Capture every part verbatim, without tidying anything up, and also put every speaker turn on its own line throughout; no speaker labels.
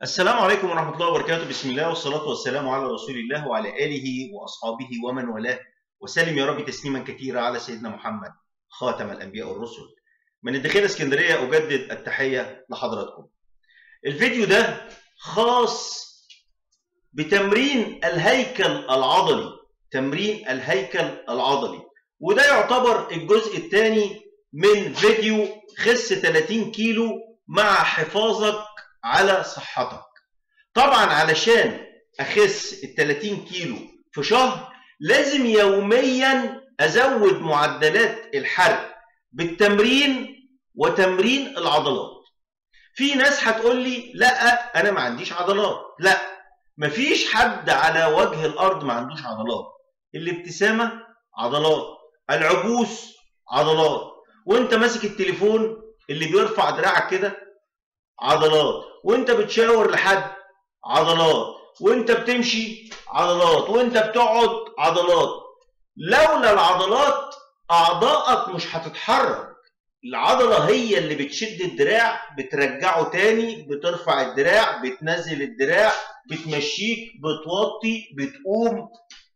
السلام عليكم ورحمة الله وبركاته. بسم الله والصلاة والسلام على رسول الله وعلى آله وأصحابه ومن والاه، وسلم يا رب تسليما كثيرا على سيدنا محمد خاتم الأنبياء والرسل. من الدخيلة اسكندرية أجدد التحية لحضراتكم. الفيديو ده خاص بتمرين الهيكل العضلي، تمرين الهيكل العضلي، وده يعتبر الجزء الثاني من فيديو خس ثلاثين كيلو مع حفاظك على صحتك. طبعا علشان اخس ال ثلاثين كيلو في شهر لازم يوميا ازود معدلات الحرق بالتمرين وتمرين العضلات. في ناس هتقول لي لا انا ما عنديش عضلات. لا، مفيش حد على وجه الارض ما عندوش عضلات. الابتسامه عضلات، العبوس عضلات، وانت ماسك التليفون اللي بيرفع دراعك كده عضلات، وانت بتشاور لحد عضلات، وانت بتمشي عضلات، وانت بتقعد عضلات. لولا العضلات اعضائك مش هتتحرك. العضله هي اللي بتشد الدراع، بترجعه تاني، بترفع الدراع، بتنزل الدراع، بتمشيك، بتوطي، بتقوم.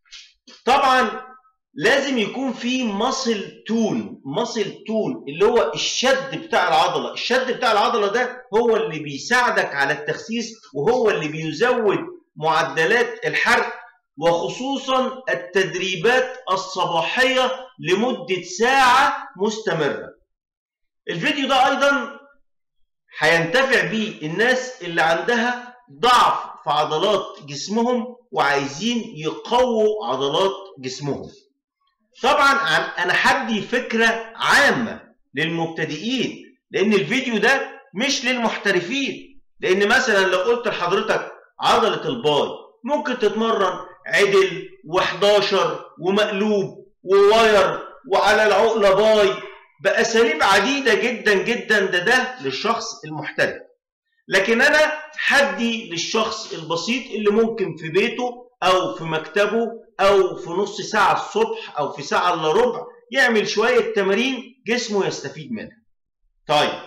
طبعا لازم يكون في ماسل تون، ماسل تون اللي هو الشد بتاع العضله. الشد بتاع العضله ده هو اللي بيساعدك على التخسيس، وهو اللي بيزود معدلات الحرق، وخصوصا التدريبات الصباحيه لمده ساعه مستمره. الفيديو ده ايضا هينتفع بيه الناس اللي عندها ضعف في عضلات جسمهم وعايزين يقووا عضلات جسمهم. طبعا انا هدي فكره عامه للمبتدئين، لان الفيديو ده مش للمحترفين. لان مثلا لو قلت لحضرتك عضله الباي ممكن تتمرن عدل وحداشر ومقلوب وواير وعلى العقله باي باساليب عديده جدا جدا، ده ده للشخص المحترف. لكن انا هدي للشخص البسيط اللي ممكن في بيته او في مكتبه او في نص ساعه الصبح او في ساعه الا ربع يعمل شويه تمارين جسمه يستفيد منها. طيب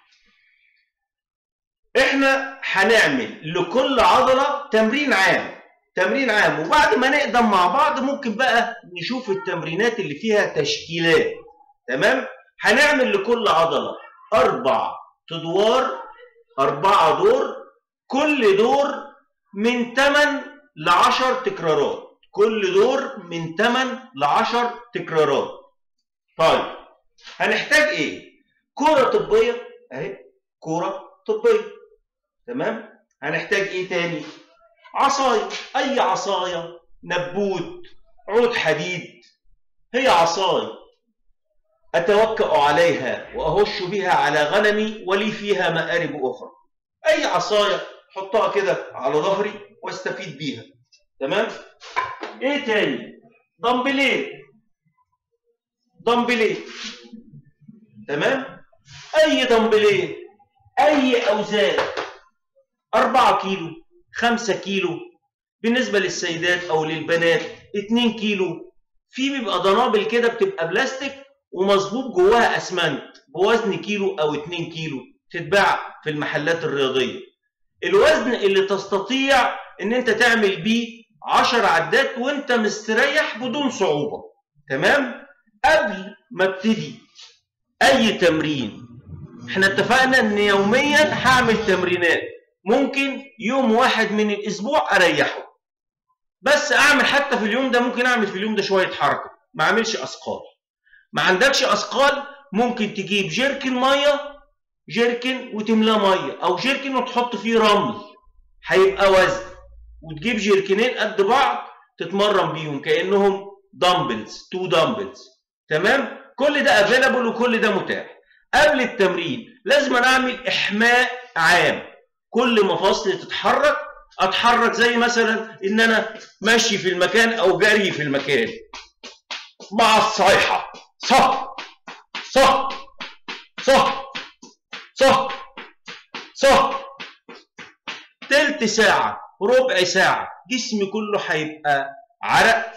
احنا هنعمل لكل عضله تمرين عام، تمرين عام، وبعد ما نقدم مع بعض ممكن بقى نشوف التمرينات اللي فيها تشكيلات. تمام؟ هنعمل لكل عضله اربع ادوار، اربعه دور، كل دور من ثمانية ل عشرة تكرارات، كل دور من ثمانية ل عشرة تكرارات. طيب هنحتاج ايه؟ كوره طبيه اهي، كوره طبيه. تمام؟ هنحتاج ايه تاني؟ عصايه، اي عصايه، نبوت، عود حديد، هي عصايه اتوكأ عليها واهش بها على غنمي ولي فيها مآرب اخرى. اي عصايه حطها كده على ظهري واستفيد بيها. تمام؟ ايه تاني؟ دمبلين، دمبلين. تمام؟ اي دمبلين، اي اوزان، أربعة كيلو، خمسة كيلو، بالنسبه للسيدات او للبنات اتنين كيلو. في بيبقى دنابل كده بتبقى بلاستيك ومظبوط جواها اسمنت بوزن كيلو او اتنين كيلو، تتباع في المحلات الرياضيه. الوزن اللي تستطيع ان انت تعمل بيه عشر عدات وانت مستريح بدون صعوبه. تمام؟ قبل ما ابتدي اي تمرين احنا اتفقنا ان يوميا هعمل تمرينات، ممكن يوم واحد من الاسبوع اريحه، بس اعمل حتى في اليوم ده، ممكن اعمل في اليوم ده شويه حركه، ما اعملش اثقال. ما عندكش اثقال ممكن تجيب جيركن ميه، جيركن وتملاه ميه، او جيركن وتحط فيه رمل هيبقى وزن، وتجيب جيركنين قد بعض تتمرن بيهم كانهم دامبلز، تو دامبلز. تمام؟ كل ده افيلابل وكل ده متاح. قبل التمرين لازم أنا اعمل احماء عام، كل مفاصلي تتحرك اتحرك، زي مثلا ان انا ماشي في المكان او جري في المكان مع الصيحه، صح صح صح صح صح، تلت ساعة، ربع ساعة، جسمي كله هيبقى عرق،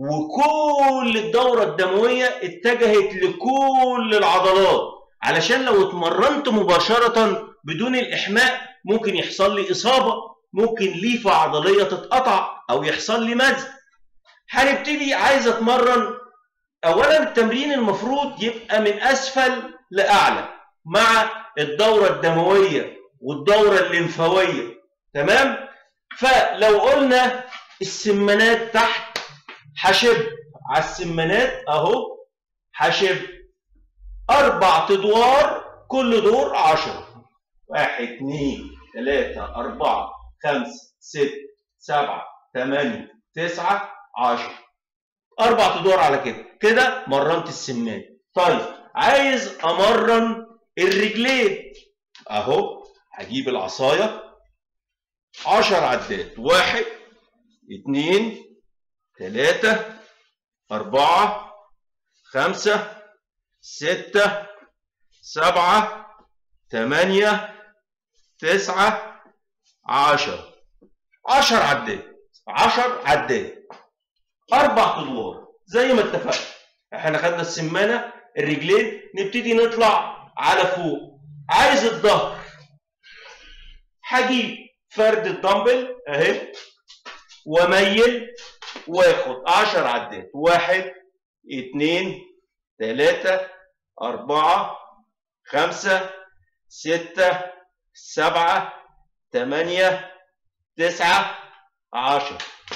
وكل الدورة الدموية اتجهت لكل العضلات، علشان لو اتمرنت مباشرة بدون الإحماء ممكن يحصل لي إصابة، ممكن ليفة عضلية تتقطع أو يحصل لي مزق. هنبتدي عايز أتمرن. أولا التمرين المفروض يبقى من أسفل لأعلى مع الدورة الدموية والدورة الليمفاوية، تمام؟ فلو قلنا السمانات تحت، هشب على السمانات أهو، هشب أربع أدوار، كل دور عشرة. واحد اتنين تلاتة أربعة خمسة ستة سبعة تمانية تسعة عشرة. أربع أدوار على كده، كده مرنت السمان. طيب عايز أمرن الرجلين أهو، هجيب العصاية عشر عدات، واحد اتنين تلاتة أربعة خمسة ستة سبعة تمانية تسعة عشرة. عشر عدات، عشر عدات، أربع أدوار زي ما اتفقنا. احنا خدنا السمانة، الرجلين، نبتدي نطلع على فوق. عايز الظهر، هجيب فرد الدمبل اهي واميل واخد عشر عدات، واحد اتنين تلاتة أربعة خمسة ستة سبعة تمانية تسعة عشرة.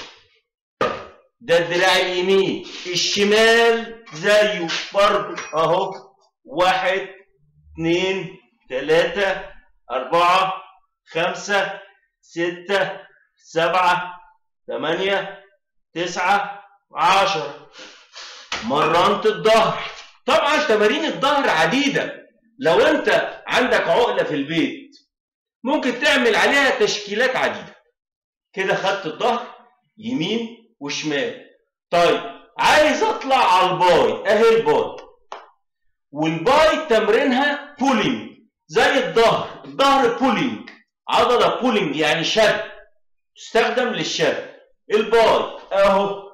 ده الدراع اليمين. الشمال زيه برضه اهو، واحد اتنين تلاتة أربعة خمسة ستة سبعة تمانية تسعة عشرة. مرنت الظهر. طبعا تمارين الظهر عديدة. لو انت عندك عقلة في البيت ممكن تعمل عليها تشكيلات عديدة. كده خدت الظهر يمين وشمال. طيب عايز اطلع على الباي اهي، الباي والباي تمرينها بولينج زي الظهر. الظهر بولينج، عضله بولينج يعني شد، تستخدم للشد. الباي اهو،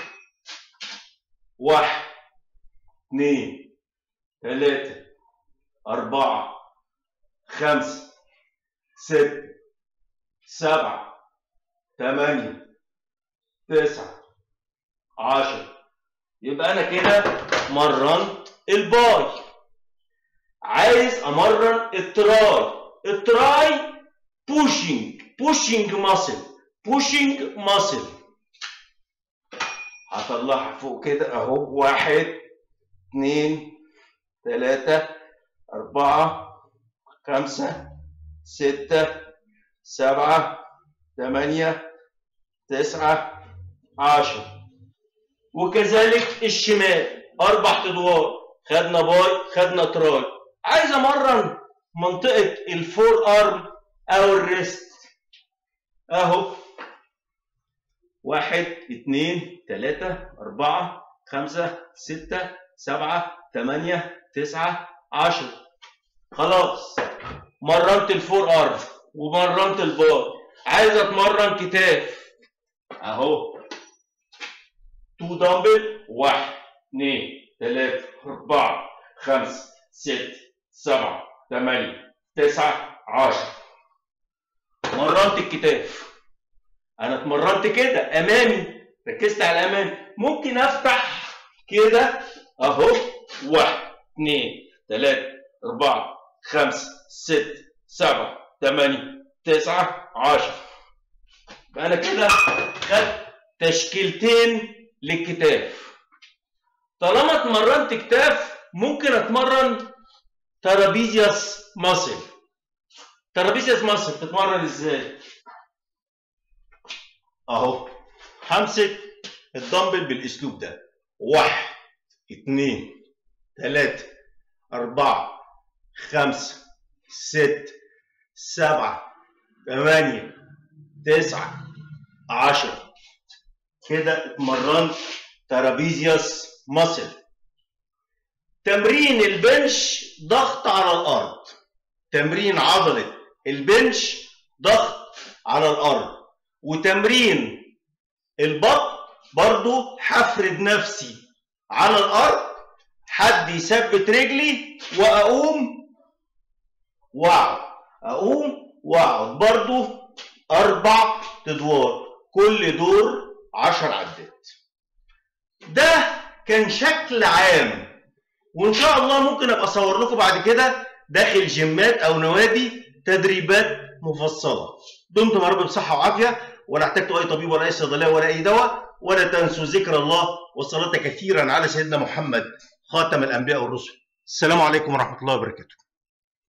واحد اثنين ثلاثة أربعة خمسة ستة سبعة ثمانية تسعة عشرة. يبقى أنا كده مرنت الباي. عايز أمرن التراي. التراي بوشنج، بوشنج ماسل، بوشنج ماسل. هطلعها فوق كده أهو، واحد اثنين ثلاثة أربعة خمسة ستة سبعة ثمانية تسعة عشرة. وكذلك الشمال أربع أدوار، خدنا باي خدنا تراي. عايز أمرن منطقة الفور أرم أو الريست أهو، واحد اثنين ثلاثة أربعة خمسة ستة سبعة ثمانية تسعة عشرة. خلاص مرنت الفور أرم ومرنت الباي. عايز أتمرن كتاف أهو، تو دمبل، واحد اثنين ثلاثة أربعة خمسة ستة سبعة ثمانية تسعة عشرة. مرنت الكتاف. أنا اتمرنت كده أمامي، ركزت على الأمام. ممكن أفتح كده أهو، واحد اثنين ثلاثة أربعة خمسة ستة سبعة ثمانية تسعة عشرة. أنا كده خدت تشكيلتين للكتاف. طالما اتمرنت كتاف ممكن اتمرن ترابيزيوس ماسل. ترابيزيوس ماسل تتمرن ازاي؟ اهو، همسك الدمبل بالاسلوب ده، واحد اثنين ثلاثة أربعة خمسة ستة سبعة ثمانية تسعة عشرة. كده اتمرنت ترابيزيوس ماسل. تمرين البنش ضغط على الارض. تمرين عضله البنش ضغط على الارض. وتمرين البطن برضو هفرد نفسي على الارض، حد يثبت رجلي واقوم واقعد، اقوم واقعد برضو اربع ادوار، كل دور عشر عدات. ده كان شكل عام، وان شاء الله ممكن ابقى اصور لكم بعد كده داخل جيمات او نوادي تدريبات مفصله. دمتم يا رب بصحه وعافيه، ولا احتجتوا اي طبيب ولا اي صيدليه ولا اي دواء، ولا تنسوا ذكر الله والصلاه كثيرا على سيدنا محمد خاتم الانبياء والرسل. السلام عليكم ورحمه الله وبركاته.